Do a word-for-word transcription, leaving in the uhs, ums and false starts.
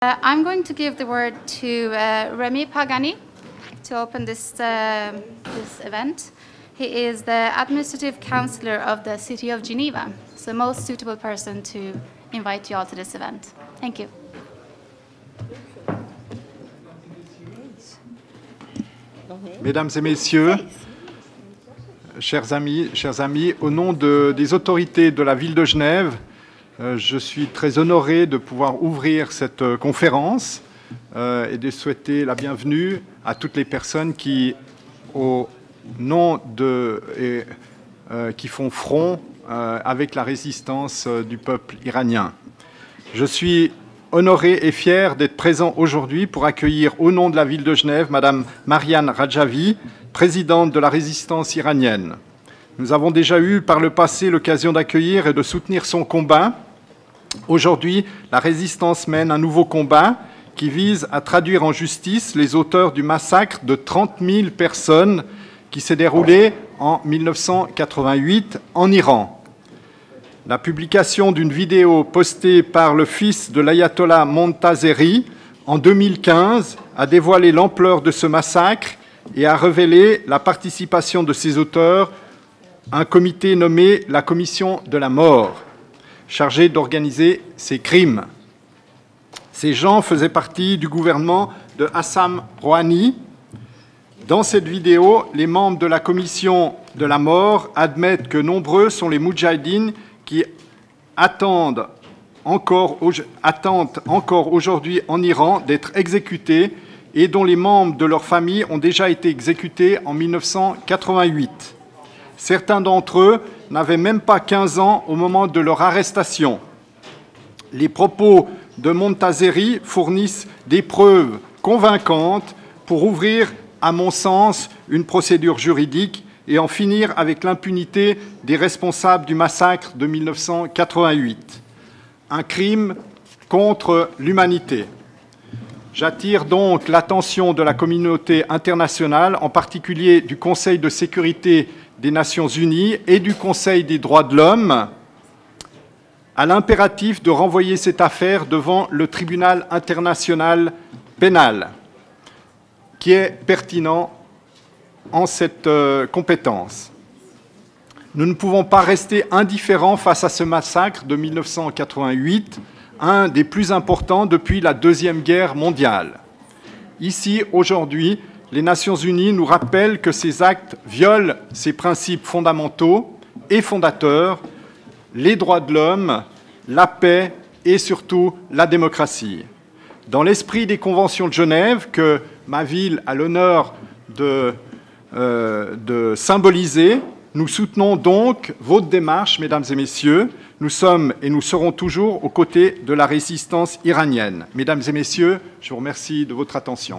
Uh, I'm going to give the word to uh, Remy Pagani to open this, uh, this event. He is the Administrative Councillor of the City of Geneva, so the most suitable person to invite you all to this event. Thank you. Mesdames et messieurs, chers amis, chers amis, au nom de, des autorités de la ville de Genève, euh, je suis très honoré de pouvoir ouvrir cette euh, conférence euh, et de souhaiter la bienvenue à toutes les personnes qui, au nom de, et, euh, qui font front euh, avec la résistance euh, du peuple iranien. Je suis honoré et fier d'être présent aujourd'hui pour accueillir au nom de la ville de Genève Madame Mariam Rajavi, présidente de la résistance iranienne. Nous avons déjà eu par le passé l'occasion d'accueillir et de soutenir son combat. Aujourd'hui, la résistance mène un nouveau combat qui vise à traduire en justice les auteurs du massacre de trente mille personnes qui s'est déroulé en mille neuf cent quatre-vingt-huit en Iran. La publication d'une vidéo postée par le fils de l'ayatollah Montazeri en deux mille quinze a dévoilé l'ampleur de ce massacre et a révélé la participation de ses auteurs à un comité nommé la Commission de la mort, chargé d'organiser ces crimes. Ces gens faisaient partie du gouvernement de Hassan Rouhani. Dans cette vidéo, les membres de la Commission de la mort admettent que nombreux sont les moudjahidines qui attendent encore, attendent encore aujourd'hui en Iran d'être exécutés et dont les membres de leur famille ont déjà été exécutés en mille neuf cent quatre-vingt-huit. Certains d'entre eux n'avaient même pas quinze ans au moment de leur arrestation. Les propos de Montazeri fournissent des preuves convaincantes pour ouvrir, à mon sens, une procédure juridique et en finir avec l'impunité des responsables du massacre de mille neuf cent quatre-vingt-huit. Un crime contre l'humanité. J'attire donc l'attention de la communauté internationale, en particulier du Conseil de sécurité des Nations Unies et du Conseil des droits de l'homme, à l'impératif de renvoyer cette affaire devant le tribunal international pénal, qui est pertinent en cette euh, compétence. Nous ne pouvons pas rester indifférents face à ce massacre de mille neuf cent quatre-vingt-huit, un des plus importants depuis la Deuxième Guerre mondiale. Ici, aujourd'hui, les Nations Unies nous rappellent que ces actes violent ces principes fondamentaux et fondateurs, les droits de l'homme, la paix et surtout la démocratie. Dans l'esprit des conventions de Genève, que ma ville a l'honneur de, euh, de symboliser, nous soutenons donc votre démarche, mesdames et messieurs. Nous sommes et nous serons toujours aux côtés de la résistance iranienne. Mesdames et messieurs, je vous remercie de votre attention.